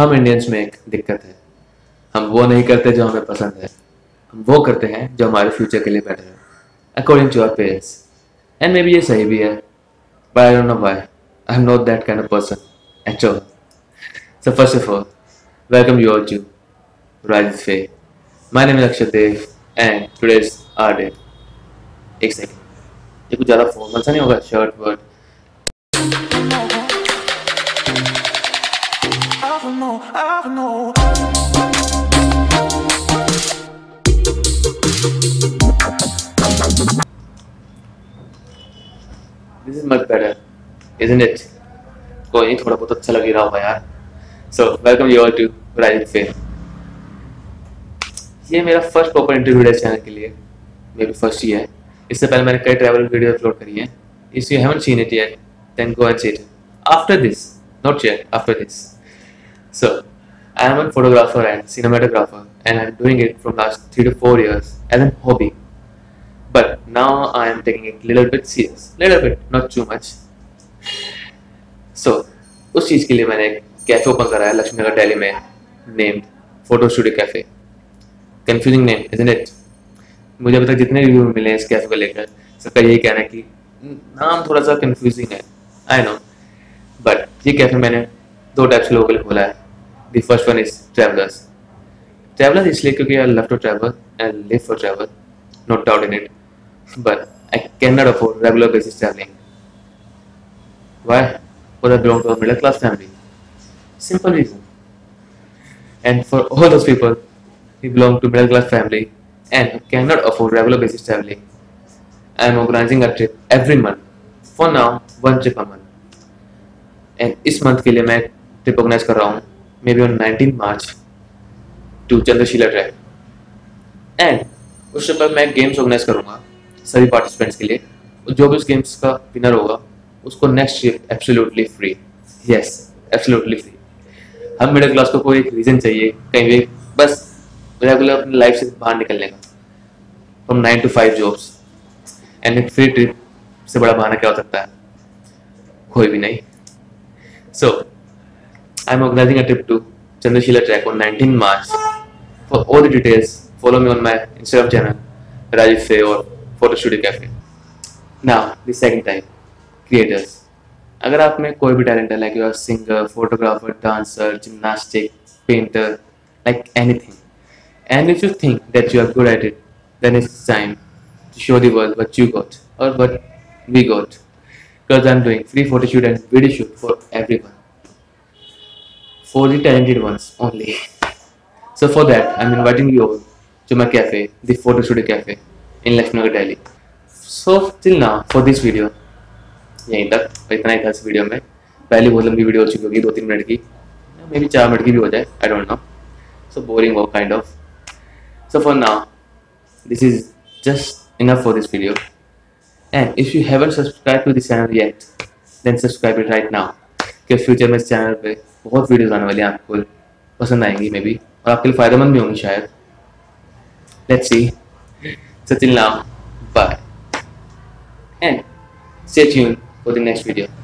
हम इंडियंस में एक दिक्कत है, हम वो नहीं करते जो हमें पसंद है, हम वो करते हैं जो हमारे फ्यूचर के लिए बेटर है, according to our parents. And maybe ये सही भी है, but I don't know why I am not that kind of person at all. So first of all, welcome you all to Rise Faye. My name is Akshat Dev and today's our day. एक सेकंड, ये कुछ ज़्यादा formal सा नहीं होगा? Shirt वर्ट this is much better, isn't it? कोई नहीं, थोड़ा बहुत अच्छा लग ही रहा होगा यार। So welcome you all to Rise Faye. ये मेरा फर्स्ट प्रॉपर इंटरव्यू है चैनल के लिए, मेरी फर्स्ट ही है। इससे पहले मैंने कई ट्रैवल वीडियो अपलोड करी हैं। If you haven't seen it yet then go and see it after this, not yet, after this. So I am a photographer and cinematographer and I'm doing it from last 3 to 4 years as a hobby. But now I am taking it little bit serious, little bit, not too much. So उस चीज़ के लिए मैंने एक cafe open करा है लक्ष्मी नगर दिल्ली में, named photo studio cafe. Confusing name isn't it? मुझे अभी तक जितने रिव्यू मिले हैं इस कैफे को लेकर, सबका यही कहना है कि नाम थोड़ा सा कंफ्यूजिंग है। आई नो, बट ये कैफे मैंने दो टाइप से लोगों के लिए खोला है। The first one is travellers. Travellers इसलिए क्योंकि I love to travel and live for travel, no doubt in it, but I can not afford regular basis travelling. Why? Because I belong to a middle class family, simple reason. And for all those people who belong to middle class family and cannot afford regular basis traveling, I am organizing a trip every month. For now, one trip a month. And इस month के लिए मैं trip organise कर रहा हूँ, maybe on 19 March to Chandrashila trek. And उस trip पर मैं गेम्स ऑर्गेनाइज करूँगा सभी पार्टिसिपेंट्स के लिए। जो भी उस गेम्स का विनर होगा उसको next trip absolutely free. Yes, absolutely free. हम मिडिल क्लास को कोई एक रीज़न चाहिए कहीं भी बस रेगुलर अपनी लाइफ से बाहर निकलने का, फ्रॉम 9 to 5 जॉब्स, एंड एक फ्री ट्रिप से बड़ा बहाना क्या हो सकता है? कोई भी नहीं। So I am organising a trip to Chandrashila trek on 19 March. For all the details follow me on my Instagram channel Rajeev Faye और photo studio cafe. Now the second type, creators. अगर आप में कोई भी टैलेंट है, like you are singer, photographer, dancer, gymnastic, painter, like anything, and if you think that you are good at it, then it's time to show the world what you got और what we got, because I am doing free photo shoot and video shoot for everyone, for the talented ones only. So for that, I'm inviting you all to my cafe, the Photo Studio Cafe in Lakshmi Nagar, Delhi. So till now, for this video, यहीं तक, और इतना ही था इस video में। पहले बहुत लंबी वीडियो हो चुकी होगी, 2-3 मिनट की, मे बी 4 मिनट की भी हो जाए, I don't know. So boring हो kind of. So for now this is just enough for this video, and if you haven't subscribe to this channel yet then subscribe it right now, क्योंकि future में इस channel पे बहुत videos आने वाली हैं, आपको पसंद आएंगी मे बी, और आपके लिए फ़ायदेमंद भी होंगी शायद। Let's see. So till now, bye and stay tuned for the next video.